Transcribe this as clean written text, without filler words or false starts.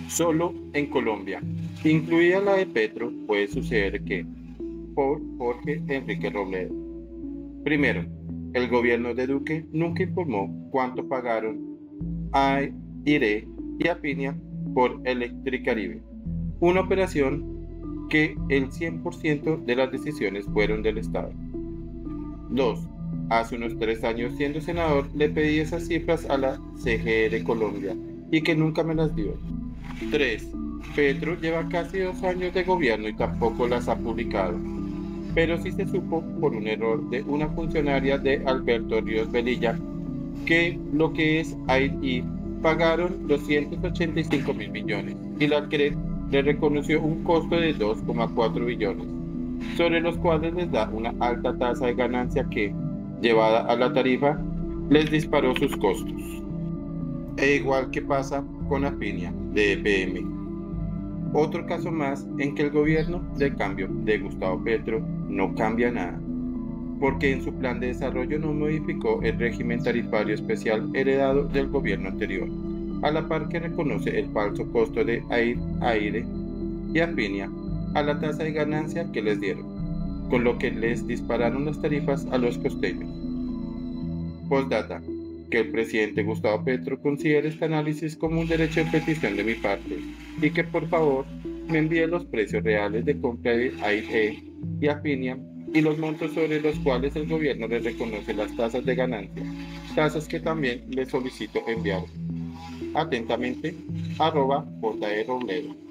Solo en Colombia, incluida la de Petro, puede suceder que, por Jorge Enrique Robledo. Primero, el gobierno de Duque nunca informó cuánto pagaron a IRE y a Piña por Electricaribe, una operación que el 100% de las decisiones fueron del Estado. 2. Hace unos 3 años, siendo senador, le pedí esas cifras a la CGE de Colombia y que nunca me las dio. 3. Petro lleva casi 2 años de gobierno y tampoco las ha publicado, pero sí se supo por un error de una funcionaria de Alberto Ríos Velilla que lo que es AIR pagaron 285.000 millones y la CRE le reconoció un costo de 2,4 billones, sobre los cuales les da una alta tasa de ganancia que, llevada a la tarifa, les disparó sus costos. E igual que pasa con Afinia de EPM. Otro caso más en que el gobierno de cambio de Gustavo Petro no cambia nada, porque en su plan de desarrollo no modificó el régimen tarifario especial heredado del gobierno anterior, a la par que reconoce el falso costo de AIRE y Afinia a la tasa de ganancia que les dieron, con lo que les dispararon las tarifas a los costeños. Postdata, que el presidente Gustavo Petro considere este análisis como un derecho de petición de mi parte y que por favor me envíe los precios reales de compra de AIRE y Afinia y los montos sobre los cuales el gobierno le reconoce las tasas de ganancia, tasas que también le solicito enviar. Atentamente, @JRobledo.